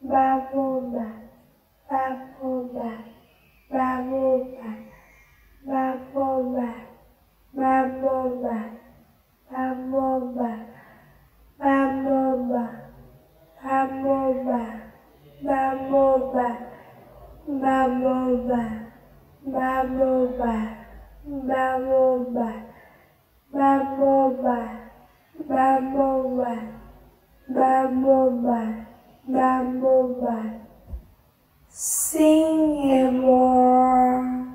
Baboba, baboba, baboba, baboba, baboba, baboba, baboba, baboba, baboba, baboba, baboba, baboba, baboba, baboba, baboba, baboba. Sing more.